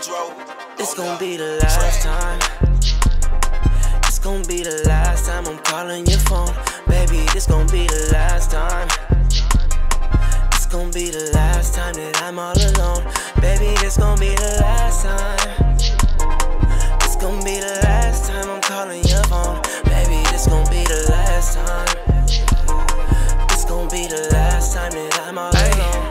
It's gon' be the last time. It's gon' be the last time I'm calling your phone. Baby, this gon' be the last time. It's gon' be the last time that I'm all alone. Baby, this gon' be the last time. It's gon' be the last time I'm calling your phone. Baby, this gon' be the last time. This gon' be the last time that I'm all alone.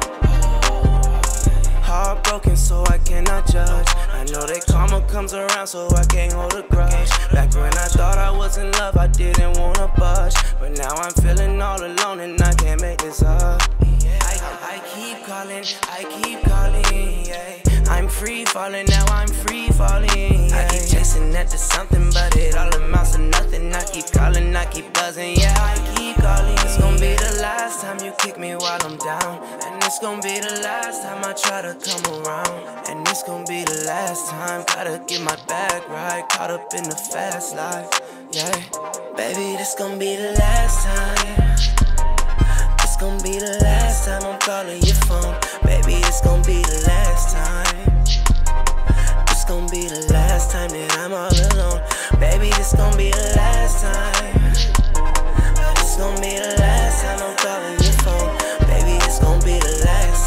Heartbroken, so I cannot judge. I know that karma comes around, so I can't hold a grudge. Back when I thought I was in love, I didn't wanna budge. But now I'm feeling all alone and I can't make this up. I keep calling, yeah. I'm free falling, now I'm free falling, yeah. I keep chasing after something, but it all amounts to nothing. I keep calling, I keep buzzing, yeah. I keep calling. It's gonna be the last time you kick me while I'm down, and it's gonna be the last time I try to come around, and it's gonna be the last time. Gotta get my bag right, caught up in the fast life, yeah. Baby, this gonna be the last time. It's gonna be the last time I'm calling your phone. Baby, it's gonna be the last time. It's gonna be the last time that I'm all alone. Baby, this gonna be the last time. It's gonna be the last time I'm calling your phone. Baby, it's gonna be the last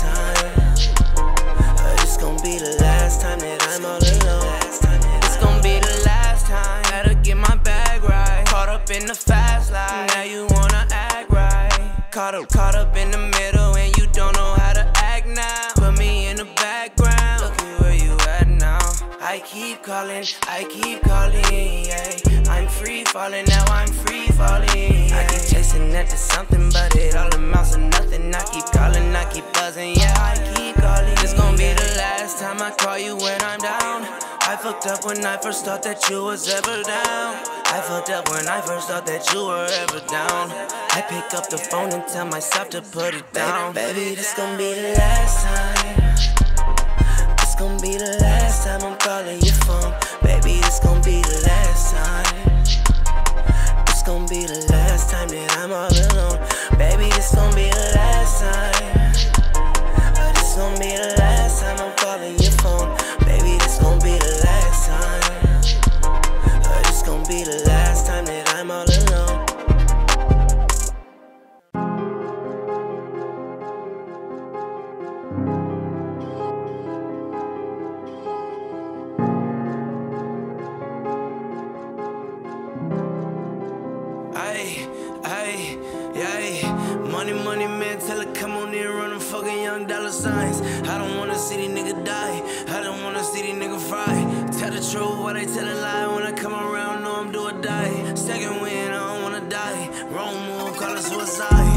time. It's gonna be the last time that I'm all alone. It's gonna be the last time. Gotta get my bag right. Caught up in the fast life. Now you wanna act right. Caught up in the middle and you don't know how to act now. Put me in the background. Look at where you at now. I keep calling, yeah. I'm free falling, now I'm free falling, yeah. I keep chasing after something, but it all amounts to nothing. I keep calling, I keep buzzing, yeah. I keep calling. It's gonna be the last time I call you when I'm down. I fucked up when I first thought that you was ever down. I fucked up when I first thought that you were ever down. I pick up the phone and tell myself to put it down. Baby, this gon' be the last time. This gon' be the last time I'm calling your phone. Baby, this gon' be the last time. This gon' be the last time that I'm all alone. Baby, this gon' be the last time. This gon' be the last time I'm calling your phone. Baby, this gon' be the last time. This gon' be the last time that I'm all alone. Money, man, tell her come on in, run them fucking young dollar signs. I don't wanna see these niggas die, I don't wanna see these niggas fry. Tell the truth while they tell a lie. When I come around, know I'm do or die. Second win, I don't wanna die. Wrong move, call it suicide.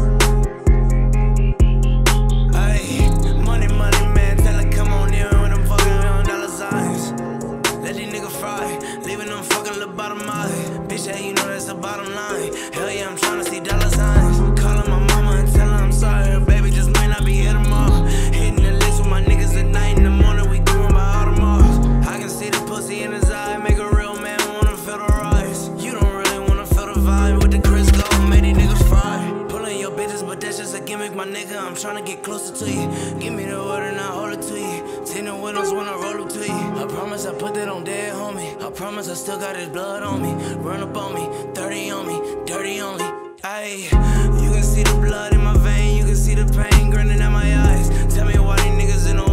Money, man, tell her come on in, run them fucking young dollar signs. Let these niggas fry, leaving them fucking little bottom line. Bitch, yeah, you know that's the bottom line. Hell yeah, I'm tryna see dollar signs. Calling my mama and telling her I'm sorry, her baby just might not be here tomorrow. Hitting the licks with my niggas at night, in the morning we going by Audemars. I can see the pussy in his eye, make a real man wanna feel the rise. You don't really wanna feel the vibe with the Crisco, made these niggas fry. Pulling your bitches, but that's just a gimmick, my nigga. I'm tryna get closer to you. Give me the word and I hold it to you. 10 the windows when I roll up to you. I promise I put that on dead, homie. I promise I still got his blood on me. Run up on me, 30 on me, dirty only. Aye, you can see the blood in my vein, you can see the pain grinning at my eyes. Tell me why these niggas in the